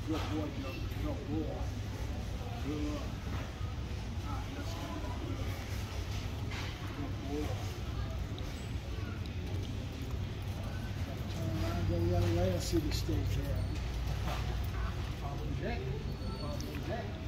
Good boy, good boy. Good. All right, let's go. Good boy. Turn around, go the other way, and see the stage here. Follow the deck. Follow the deck.